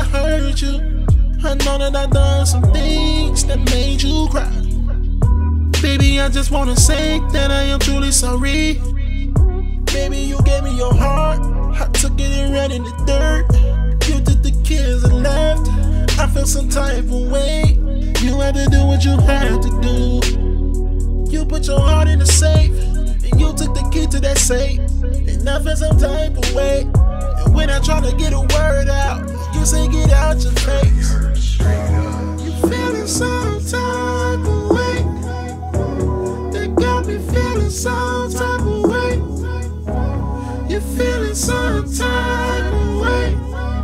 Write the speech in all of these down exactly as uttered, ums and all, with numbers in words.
hurt you. I know that I done some things that made you cry. Baby, I just wanna say that I am truly sorry. Baby, you gave me your heart, I took it and ran in the dirt. You took the kids and left, I felt some type of way. You had to do what you had to do. You put your heart in the safe, and you took the key to that safe. And I felt some type of way. And when I try to get a word out, you say get out your face. You feeling some type of way. They got me feeling some type of way. You feeling some type of way.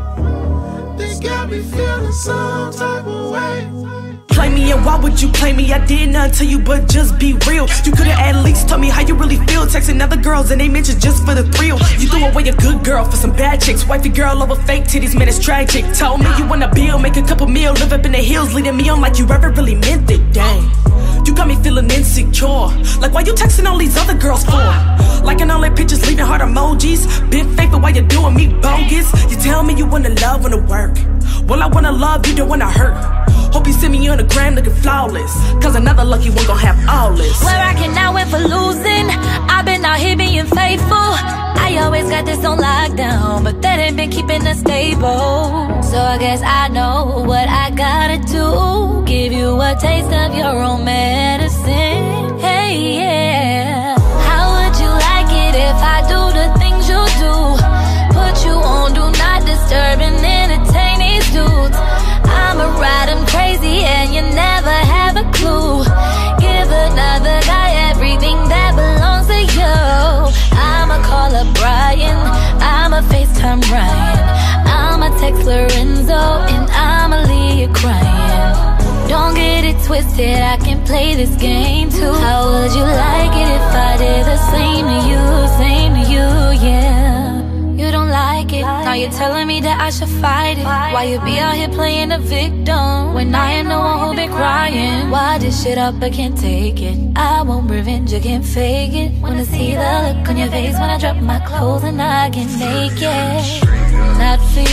They got me feeling some type of way. Play me, and why would you play me? I did nothing to you but just be real. You could've at least told me how you really feel. Texting other girls and they mentioned just for the thrill. You threw away a good girl for some bad chicks. Wifey girl over fake titties, man, it's tragic. Told me you want a bill, make a couple meal, live up in the hills, leading me on like you ever really meant it. Dang, you got me feeling insecure. Like why you texting all these other girls for? Liking all their pictures, leaving heart emojis. Been faithful while you doing me bogus. You tell me you wanna love, wanna work. Well, I wanna love, you don't wanna hurt. Hope you see me on the gram looking flawless, cause another lucky one gon' have all this. Where I can now win for losing, I've been out here being faithful. I always got this on lockdown, but that ain't been keeping us stable. So I guess I know what I gotta do. Give you a taste of your own medicine. Hey, yeah. How would you like it if I do the things you do? Put you on do not disturb and entertain these dudes. I'ma ride them crazy and you never have a clue. Give another guy everything that belongs to you. I'ma call up Brian, I'ma FaceTime Ryan, I'ma text Lorenzo, and I'ma leave you crying. Don't get it twisted, I can play this game too. How would you like it if I did the same to you, same to you, yeah. You don't like it, now you're telling me that I should fight it. Why you be out here playing the victim when I am the one who been crying? Why this shit up, I can't take it. I want revenge, I can't fake it. Wanna see the look on your face when I drop my clothes and I get naked. Not for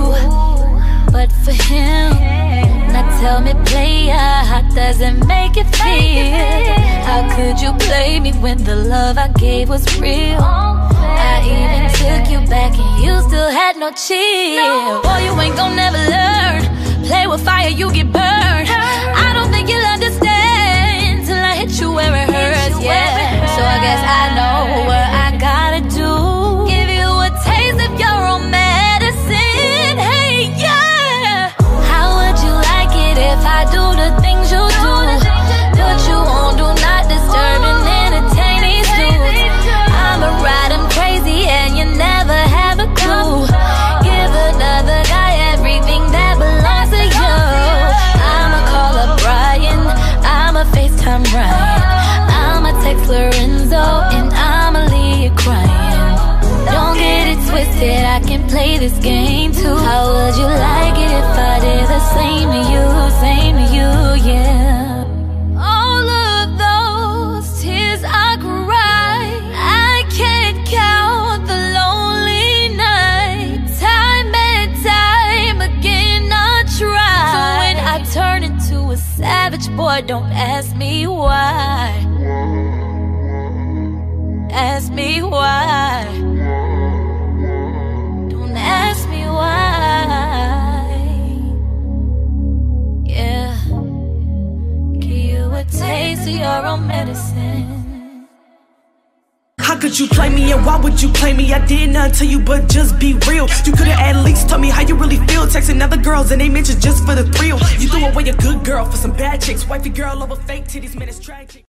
you, but for him. Now tell me, player, how does it make you feel? How could you play me when the love I gave was real? I even took you back and you still had no chill. Boy, you ain't gon' never learn. Play with fire, you get burned. I don't think you'll understand till I hit you where it hurts, yeah. So I guess I know what I gotta do. Give you a taste of your own medicine, hey, yeah. How would you like it if I do the things you do? Put you on do not disturb and entertain these dudes. I'ma ride them crazy and you never have a clue. Give another guy everything that belongs to you. I'ma call up Brian, I'ma FaceTime Ryan, I'ma text Lorenzo, and I'ma leave you crying. Don't get it twisted, I can play this game too. How would you like it if I did the same to you, same to you, yeah. All of those tears I cry, I can't count the lonely nights. Time and time again I try. So when I turn into a savage, boy, don't ask me why. Ask me why. Don't ask me why. Yeah. Give you a taste of your own medicine. How could you play me, and why would you play me? I did nothing to you but just be real. You could've at least told me how you really feel. Texting other girls and they mentioned just for the thrill. You threw away a good girl for some bad chicks. Wifey girl over fake titties, man, it's tragic.